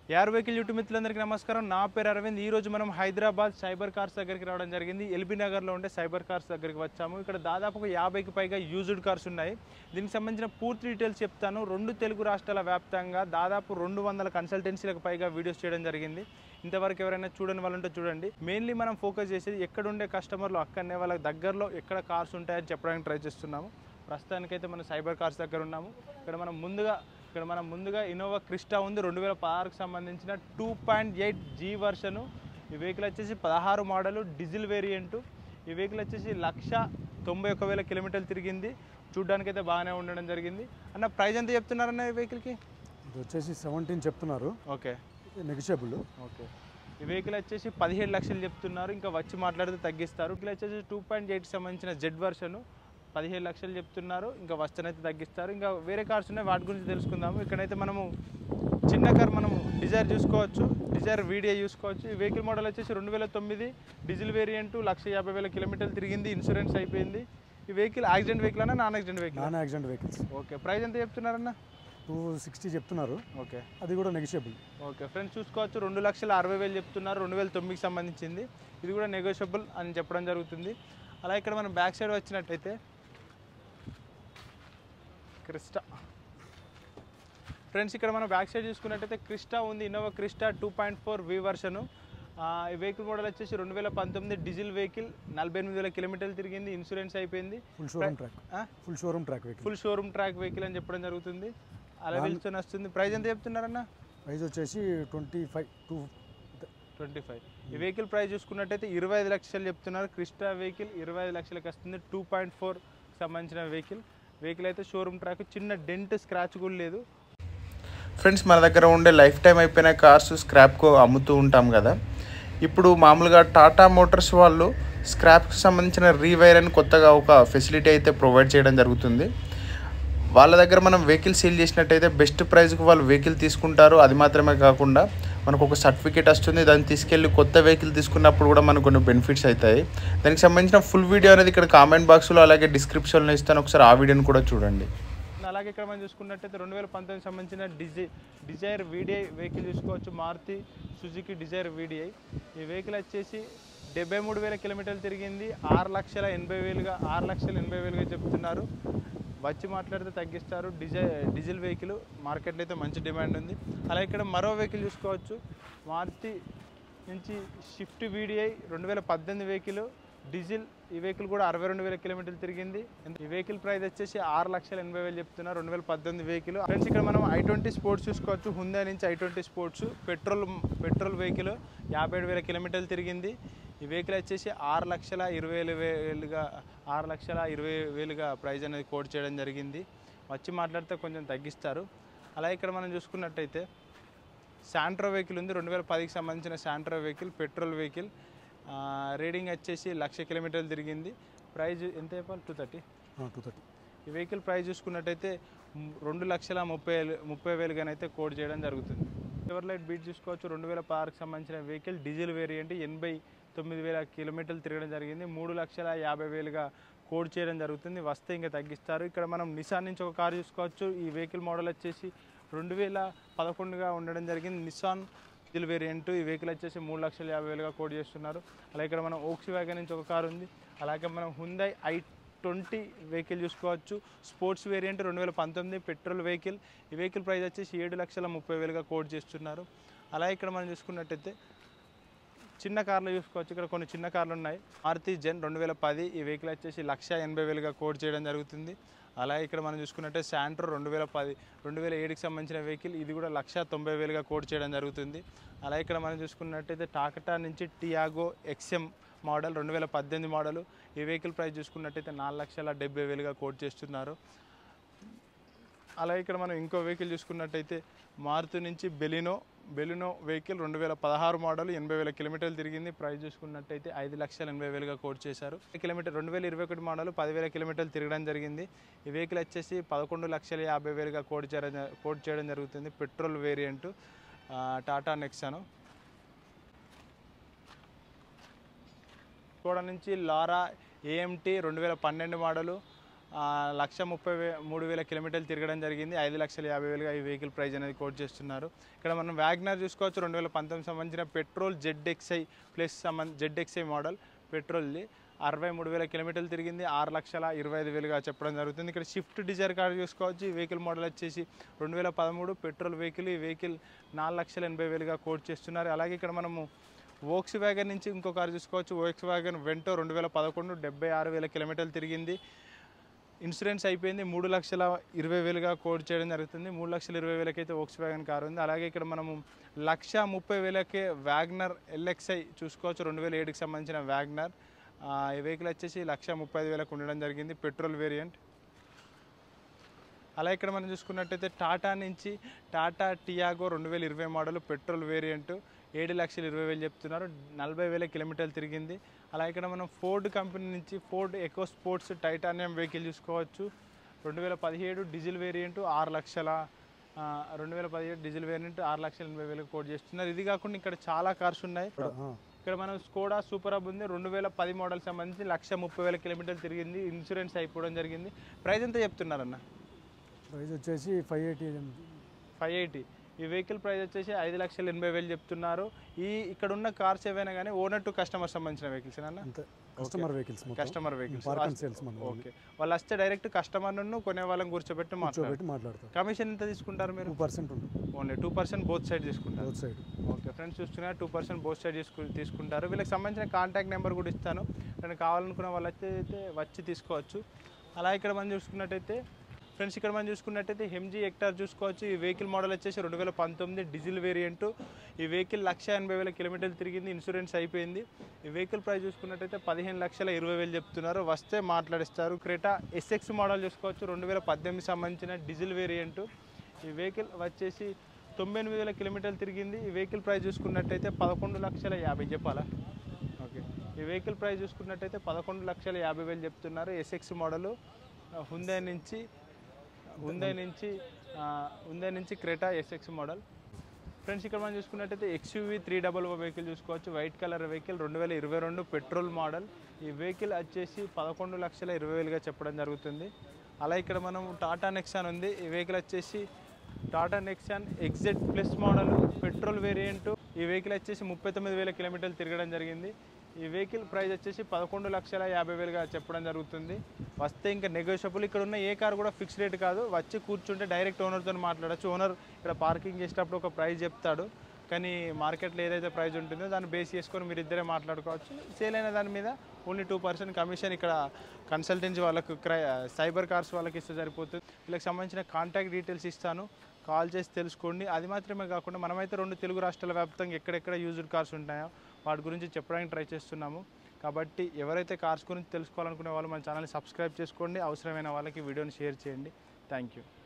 యార్ vehicle YouTube మిత్రులందరికీ నమస్కారం. నా పేరు అరవింద్. ఈరోజు మనం హైదరాబాద్ సైబర్ కార్స్ దగ్గరికి రావడం జరిగింది. ఎల్బీ నగర్లో ఉండే సైబర్ కార్స్ దగ్గరికి వచ్చాము. ఇక్కడ దాదాపు 50కి పైగా యూజ్డ్ కార్స్ ఉన్నాయి. దీనికి సంబంధించిన పూర్తి డీటెయిల్స్ చెప్తాను. 2 తెలుగు రాష్ట్రాల వ్యాప్తంగా దాదాపు 200 కన్సల్టెన్సీలకు పైగా వీడియోస్ చేయడం జరిగింది. ఇంతవరకు ఎవరైనా చూడని వాళ్ళు ఉంటే చూడండి. మెయిన్లీ మనం ఫోకస్ చేసేది ఎక్కడుండే కస్టమర్లు అక్కడనే వాళ్ళ దగ్గరలో ఎక్కడ కార్స్ ఉంటాయని చెప్పడానికి ట్రై చేస్తున్నాము. ప్రస్తుతానికైతే మనం సైబర్ కార్స్ దగ్గర ఉన్నాము. ఇక్కడ మనం ముందుగా ఇన్నోవా క్రిస్టా ఉంది. 2016కి సంబంధించిన 2.8G వర్షను. ఈ వెహికల్ వచ్చేసి 16 మోడలు, డీజిల్ వేరియంటు. ఈ వెహికల్ వచ్చేసి 191,000 కిలోమీటర్లు తిరిగింది. చూడ్డానికైతే బాగానే ఉండడం జరిగింది. అన్న ప్రైస్ ఎంత చెప్తున్నారన్న ఈ వెహికల్కి? ఇది వచ్చేసి 17 చెప్తున్నారు. Okay, negotiable. ఓకే. ఈ వెహికల్ వచ్చేసి 17 లక్షలు చెప్తున్నారు. ఇంకా వచ్చి మాట్లాడితే తగ్గిస్తారు. వెహికల్ వచ్చేసి 2.8కి సంబంధించిన జెడ్ వర్షను 17 లక్షలు చెప్తున్నారు. ఇంకా వస్తనైతే తగ్గిస్తారు. ఇంకా వేరే కార్స్ ఉన్నాయి, వాటి గురించి తెలుసుకుందాము. ఇక్కడైతే మనము చిన్న కార్ మనం డిజైర్ చూసుకోవచ్చు, డిజైర్ వీడియో చూసుకోవచ్చు. ఈ వెహికల్ మోడల్ వచ్చేసి 2009 డీజిల్ వేరియంటు, 150,000 కిలోమీటర్లు తిరిగింది. ఇన్సూరెన్స్ అయిపోయింది. ఈ వెహికల్ యాక్సిడెంట్ వెహికల్ అన్నా non accident vehicle? Non accident vehicles. Okay. Price ఎంత చెప్తున్నారన్న? 260 చెప్తున్నారు. ఓకే, అది కూడా నెగిషియబుల్. ఓకే ఫ్రెండ్స్, చూసుకోవచ్చు. 2,60,000 చెప్తున్నారు. 2009కి సంబంధించింది. ఇది కూడా నెగోషియబుల్ అని చెప్పడం జరుగుతుంది. అలా ఇక్కడ మనం బ్యాక్ సైడ్ వచ్చినట్టయితే క్రిస్టా. ఫ్రెండ్స్, ఇక్కడ మనం బ్యాక్ సైడ్ చూసుకున్నట్టయితే క్రిస్టా ఉంది. Innova Crysta 2.4V version. ఈ వెహికల్ మోడల్ వచ్చేసి 2019 డీజిల్ వెహికల్, 48,000 కిలోమీటర్లు తిరిగింది. ఇన్సూరెన్స్ అయిపోయింది. ఫుల్ షోరూమ్ ట్రాక్ వెహికల్ అని చెప్పడం జరుగుతుంది. అలా వెళ్తూనే వస్తుంది. ప్రైస్ ఎంత చెప్తున్నారన్న? ప్రైస్ వచ్చేసి 25. ఈ వెహికల్ ప్రైస్ చూసుకున్నట్టయితే 25 లక్షలు చెప్తున్నారు. క్రిస్టా వెహికల్ 25 లక్షలకు వస్తుంది. 2.4 సంబంధించిన వెహికల్ అయితే షోరూమ్ ట్రాక్, చిన్న డెంట్ స్క్రాచ్ కూడా లేదు. ఫ్రెండ్స్, మన దగ్గర ఉండే లైఫ్ టైం అయిపోయిన కార్స్ స్క్రాప్కు అమ్ముతూ ఉంటాం కదా. ఇప్పుడు మామూలుగా టాటా మోటార్స్ వాళ్ళు స్క్రాప్కి సంబంధించిన రీవైర్ అని కొత్తగా ఒక ఫెసిలిటీ అయితే ప్రొవైడ్ చేయడం జరుగుతుంది. వాళ్ళ దగ్గర మనం వెహికల్ సేల్ చేసినట్టయితే బెస్ట్ ప్రైస్కి వాళ్ళు వెహికల్ తీసుకుంటారు. అది మాత్రమే కాకుండా మనకు ఒక సర్టిఫికేట్ వస్తుంది. దాన్ని తీసుకెళ్ళి కొత్త వెహికల్ తీసుకున్నప్పుడు కూడా మనకు కొన్ని బెనిఫిట్స్ అవుతాయి. దానికి సంబంధించిన ఫుల్ వీడియో అనేది ఇక్కడ కామెంట్ బాక్స్లో అలాగే డిస్క్రిప్షన్లో ఇస్తాను. ఒకసారి ఆ వీడియోని కూడా చూడండి. అలాగే ఇక్కడ మనం చూసుకున్నట్టయితే 2019 సంబంధించిన డిజైర్ వీడిఐ వెహికల్ చూసుకోవచ్చు. Maruti Suzuki Dzire VDI. ఈ వెహికల్ వచ్చేసి 73,000 కిలోమీటర్లు తిరిగింది. 6,80,000గా చెప్తున్నారు. వచ్చి మాట్లాడితే తగ్గిస్తారు. డీజిల్ వెహికల్ మార్కెట్లో అయితే మంచి డిమాండ్ ఉంది. అలా ఇక్కడ మరో వెహికల్ చూసుకోవచ్చు. మారుతి నుంచి షిఫ్ట్ వీడిఐ 2018 వెహికల్, డీజిల్. ఈ వెహికల్ కూడా 62,000 కిలోమీటర్లు తిరిగింది. ఈ వెహికల్ ప్రైస్ వచ్చేసి 6,80,000 చెప్తున్నారు. 2018 వెహికల్. ఫ్రెండ్స్, ఇక్కడ మనం i20 స్పోర్ట్స్ చూసుకోవచ్చు. హుందా నుంచి i20 స్పోర్ట్స్ పెట్రోల్ వెహికల్ 57,000 కిలోమీటర్లు తిరిగింది. ఈ వెహికల్ వచ్చేసి 6,20,000గా ప్రైస్ అనేది కోట్ చేయడం జరిగింది. వచ్చి మాట్లాడితే కొంచెం తగ్గిస్తారు. అలా ఇక్కడ మనం చూసుకున్నట్టయితే శాంట్రో వెహికల్ ఉంది. 2010కి సంబంధించిన Santro vehicle, petrol vehicle. Reading వచ్చేసి 1,00,000 కిలోమీటర్లు తిరిగింది. ప్రైజ్ ఎంత చెప్పాలి? 230. ఈ వెహికల్ ప్రైస్ చూసుకున్నట్టయితే 2,30,000గానైతే కోట్ చేయడం జరుగుతుంది. ఎవర్లైట్ బీట్ చూసుకోవచ్చు. 2016కి సంబంధించిన వెహికల్, డీజిల్ వేరియంట్, 89,000 కిలోమీటర్లు తిరగడం జరిగింది. 3,50,000గా కోడ్ చేయడం జరుగుతుంది. వస్తే ఇంకా తగ్గిస్తారు. ఇక్కడ మనం నిసాన్ నుంచి ఒక కార్ చూసుకోవచ్చు. ఈ వెహికల్ మోడల్ వచ్చేసి 2011గా ఉండడం జరిగింది. Nissan diesel variant. ఈ వెహికల్ వచ్చేసి 3,50,000గా కోడ్ చేస్తున్నారు. అలాగే ఇక్కడ మనం ఓక్స్ వ్యాగన్ నుంచి ఒక కార్ ఉంది. అలాగే మనం హుందాయ్ i20 వెహికల్ చూసుకోవచ్చు. Sports variant 2019 petrol vehicle. ఈ వెహికల్ ప్రైస్ వచ్చేసి 7,30,000గా కోడ్ చేస్తున్నారు. అలాగే ఇక్కడ మనం చూసుకున్నట్టయితే చిన్న కార్లు చూసుకోవచ్చు. ఇక్కడ కొన్ని చిన్న కార్లు ఉన్నాయి. మారుతి జెన్ 2010. ఈ వెహికల్ వచ్చేసి 1,80,000గా కోడ్ చేయడం జరుగుతుంది. అలాగే ఇక్కడ మనం చూసుకున్నట్టే శాంట్రో 2007కి సంబంధించిన వెహికల్. ఇది కూడా 1,90,000గా కోడ్ చేయడం జరుగుతుంది. అలాగే ఇక్కడ మనం చూసుకున్నట్టయితే టాటా నుంచి టియాగో XM మోడల్ 2018 మోడలు. ఈ వెహికల్ ప్రైస్ చూసుకున్నట్టయితే 4,70,000గా కోట్ చేస్తున్నారు. అలాగే ఇక్కడ మనం ఇంకో వెహికల్ చూసుకున్నట్టయితే మారుతి నుంచి బెలినో వెహికల్ 2016 మోడల్, 80,000 కిలోమీటర్లు తిరిగింది. ప్రైస్ చూసుకున్నట్టయితే 5,80,000గా కోట్ చేశారు. 2021 మోడల్ 10,000 కిలోమీటర్లు తిరగడం జరిగింది. ఈ వెహికల్ వచ్చేసి 11,50,000గా కోట్ చేయడం జరుగుతుంది. Petrol variant Tata Nexon. కూడా నుంచి లారా AMT 2012 మోడలు, 1,33,000 కిలోమీటర్లు తిరగడం జరిగింది. 5,50,000గా ఈ వెహికల్ ప్రైస్ అనేది కోట్ చేస్తున్నారు. ఇక్కడ మనం వ్యాగనర్ చూసుకోవచ్చు. 2019 సంబంధించిన పెట్రోల్ ZXI మోడల్ పెట్రోల్ది 63,000 కిలోమీటర్లు తిరిగింది. 6,25,000గా చెప్పడం జరుగుతుంది. ఇక్కడ షిఫ్ట్ డిజైర్ కార్ చూసుకోవచ్చు. ఈ వెహికల్ మోడల్ వచ్చేసి 2013 పెట్రోల్ వెహికల్. ఈ వెహికల్ 4,80,000గా కోట్ చేస్తున్నారు. అలాగే ఇక్కడ మనము వోక్స్ వ్యాగన్ నుంచి ఇంకో కార్ చూసుకోవచ్చు. వోక్స్ వ్యాగన్ వెంటో 2011 76,000 కిలోమీటర్లు తిరిగింది. ఇన్సూరెన్స్ అయిపోయింది. 3,20,000గా కోట్ చేయడం జరుగుతుంది. 3,20,000కి అయితే వోక్స్ వ్యాగన్ కార్ ఉంది. అలాగే ఇక్కడ మనము 1,30,000కే వ్యాగనర్ LXI చూసుకోవచ్చు. 2007కి సంబంధించిన వ్యాగనర్. ఈ వెహికల్ వచ్చేసి 1,35,000కు ఉండడం జరిగింది, పెట్రోల్ వేరియంట్. అలా ఇక్కడ మనం చూసుకున్నట్టయితే టాటా నుంచి Tata Tiago 2020 model petrol variant 7,20,000 చెప్తున్నారు. 40,000 కిలోమీటర్లు తిరిగింది. అలా ఇక్కడ మనం ఫోర్డ్ కంపెనీ నుంచి Ford EcoSport Titanium vehicle చూసుకోవచ్చు. 2017 diesel variant 2017 diesel variant 6,80,000 quote చేస్తున్నారు. ఇది కాకుండా ఇక్కడ చాలా కార్స్ ఉన్నాయి. ఇక్కడ మనం స్కోడా సూపర్ హబ్ ఉంది. 2010 మోడల్ సంబంధించి 1,30,000 కిలోమీటర్లు తిరిగింది. ఇన్సూరెన్స్ అయిపోవడం జరిగింది. ప్రైస్ ఎంత చెప్తున్నారన్న? ప్రైస్ వచ్చేసి 580. ఈ వెహికల్ ప్రైస్ వచ్చేసి 5,80,000 చెప్తున్నారు. ఇక్కడ ఉన్న కార్స్ ఏవైనా కానీ ఓనర్ టు కస్టమర్ సంబంధించిన వెహికల్స్ అన్న? Customer vehicles. ఓకే, వాళ్ళు వస్తే డైరెక్ట్ కస్టమర్ను కొనే వాళ్ళని కూర్చోబెట్టి మాట్లాడతారు. కమిషన్ ఎంత తీసుకుంటారు మీరు? 2% ఉంటుంది. ఓన్లీ 2% బోత్ సైడ్ తీసుకుంటారు. ఓకే ఫ్రెండ్స్, చూస్తున్నారు 2% బోత్ సైడ్ తీసుకుంటారు. వీళ్ళకి సంబంధించిన కాంటాక్ట్ నెంబర్ కూడా ఇస్తాను. నేను కావాలనుకున్న వాళ్ళు అయితే వచ్చి తీసుకోవచ్చు. అలా ఇక్కడ మనం చూసుకున్నట్టయితే ఫ్రెండ్స్, ఇక్కడ మనం చూసుకున్నట్టయితే MG హెక్టార్ చూసుకోవచ్చు. ఈ వెహికల్ మోడల్ వచ్చేసి 2019 డీజిల్ వేరియంట్. ఈ వెహికల్ 1,80,000 కిలోమీటర్లు తిరిగింది. ఇన్సూరెన్స్ అయిపోయింది. ఈ వెహికల్ ప్రైస్ చూసుకున్నట్టయితే 15,20,000 చెప్తున్నారు. వస్తే మాట్లాడిస్తారు. క్రెటా SX మోడల్ చూసుకోవచ్చు. 2018 సంబంధించిన డీజిల్ వేరియంట్. ఈ వెహికల్ వచ్చేసి 98,000 కిలోమీటర్లు తిరిగింది. ఈ వెహికల్ ప్రైస్ చూసుకున్నట్టయితే 11,50,000 చెప్పాలా? ఓకే, ఈ వెహికల్ ప్రైస్ చూసుకున్నట్టయితే 11,50,000 చెప్తున్నారు. SX మోడలు హుండై నుంచి క్రెటా SX మోడల్. ఫ్రెండ్స్, ఇక్కడ మనం చూసుకున్నట్టయితే XUV 300 వెహికల్ చూసుకోవచ్చు. White colour vehicle 2022 petrol model. ఈ వెహికల్ వచ్చేసి 11,20,000గా చెప్పడం జరుగుతుంది. అలా ఇక్కడ మనం టాటా నెక్సాన్ ఉంది. ఈ వెహికల్ వచ్చేసి Tata Nexon XZ plus model petrol variant. ఈ వెహికల్ వచ్చేసి 39,000 కిలోమీటర్లు తిరగడం జరిగింది. ఈ వెహికల్ ప్రైస్ వచ్చేసి 11,50,000గా చెప్పడం జరుగుతుంది. వస్తే ఇంకా నెగోషియబుల్. ఇక్కడ ఉన్న ఏ కార్ కూడా ఫిక్స్ రేట్ కాదు. వచ్చి కూర్చుంటే డైరెక్ట్ ఓనర్తో మాట్లాడచ్చు. ఓనర్ ఇక్కడ పార్కింగ్ చేసేటప్పుడు ఒక ప్రైస్ చెప్తాడు, కానీ మార్కెట్లో ఏదైతే ప్రైస్ ఉంటుందో దాన్ని బేస్ చేసుకొని మీరు ఇద్దరే మాట్లాడుకోవచ్చు. సేల్ అయిన దాని మీద ఓన్లీ 2% కమిషన్ ఇక్కడ కన్సల్టెన్సీ వాళ్ళకు సైబర్ కార్స్ వాళ్ళకి ఇస్తే సరిపోతుంది. వీళ్ళకి సంబంధించిన కాంటాక్ట్ డీటెయిల్స్ ఇస్తాను, కాల్ చేసి తెలుసుకోండి. అది మాత్రమే కాకుండా మనమైతే 2 తెలుగు రాష్ట్రాల వ్యాప్తంగా ఎక్కడెక్కడ యూజ్డ్ కార్స్ ఉంటాయో వాటి గురించి చెప్పడానికి ట్రై చేస్తున్నాము. కాబట్టి ఎవరైతే కార్స్ గురించి తెలుసుకోవాలనుకునే వాళ్ళు మన ఛానల్ని సబ్స్క్రైబ్ చేసుకోండి. అవసరమైన వాళ్ళకి వీడియోని షేర్ చేయండి. Thank you.